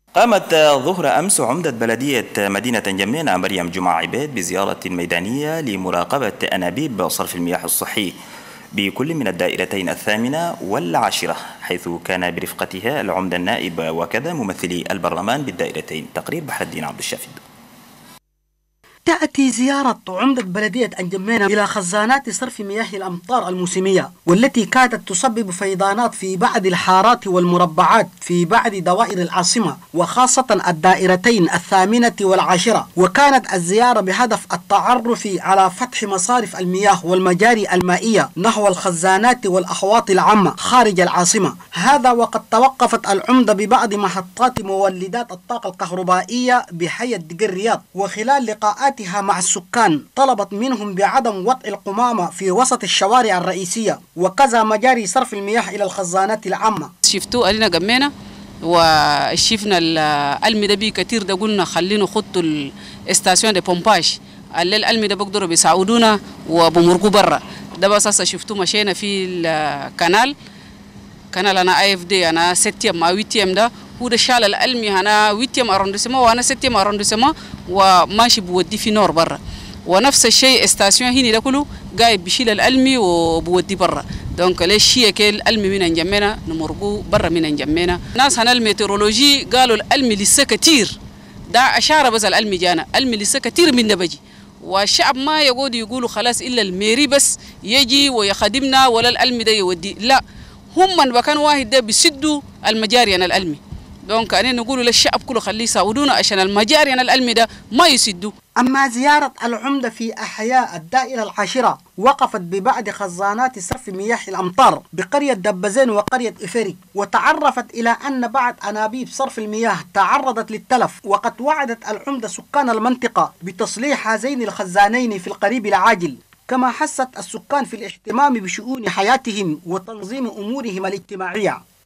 قامت ظهر أمس عمدة بلدية مدينة جمينة مريم جمعة عبيد بزيارة ميدانية لمراقبة أنابيب صرف المياه الصحي بكل من الدائرتين 8 و10، حيث كان برفقتها العمدة النائب وكذا ممثلي البرلمان بالدائرتين. تقرير بحر الدين عبد الشافي. تأتي زيارة عمدة بلدية الجمينة إلى خزانات صرف مياه الأمطار الموسمية، والتي كادت تسبب فيضانات في بعض الحارات والمربعات في بعض دوائر العاصمة وخاصة الدائرتين 8 و10. وكانت الزيارة بهدف التعرف على فتح مصارف المياه والمجاري المائية نحو الخزانات والأحواض العامة خارج العاصمة. هذا وقد توقفت العمدة ببعض محطات مولدات الطاقة الكهربائية بحي الدقر رياض، وخلال لقاءات مع السكان طلبت منهم بعدم وضع القمامة في وسط الشوارع الرئيسية وكذا مجاري صرف المياه إلى الخزانات العامة. شفتوا قالنا جمينا وشفنا الألمي ده بيه كتير، ده قلنا خلينا نخطوا الاستاسيون دي بومباج اللي الألمي ده بيقدروا بيساعدونا وبمرقوا برا. ده بس هسه شفتوا مشينا في الكنال أنا اي اف دي أنا 6 مع 8 ده هو ده شال الألمي أنا 8 أروندسما وأنا 6 أروندسما وماشي بودي في نور برا، ونفس الشيء استاسيون هنا ده كله قاعد بيشيل الألمي وبودي برا. دونك ليش شيء كل الألمي من جمينا نمرقو برا من جمينا. ناس هنا الميترولوجي قالوا الألمي لسه كتير، ده أشارة بس الألمي جانا الألمي لسه كتير من بجي، والشعب ما يقعد يقولوا خلاص إلا الميري بس يجي ويخدمنا ولا الألمي ده يودي، لا هم من مكان واحد ده بيسدوا المجاري أنا الألمي. دونك أنا نقول للشعب كله خليه يساعدونا عشان المجاري أنا الألمي ده ما يسدوا. أما زيارة العمدة في أحياء الدائرة 10 وقفت ببعض خزانات صرف مياه الأمطار بقرية دبزين وقرية إفريق، وتعرفت إلى أن بعض أنابيب صرف المياه تعرضت للتلف، وقد وعدت العمدة سكان المنطقة بتصليح هذين الخزانين في القريب العاجل، كما حثت السكان في الاهتمام بشؤون حياتهم وتنظيم أمورهم الاجتماعية.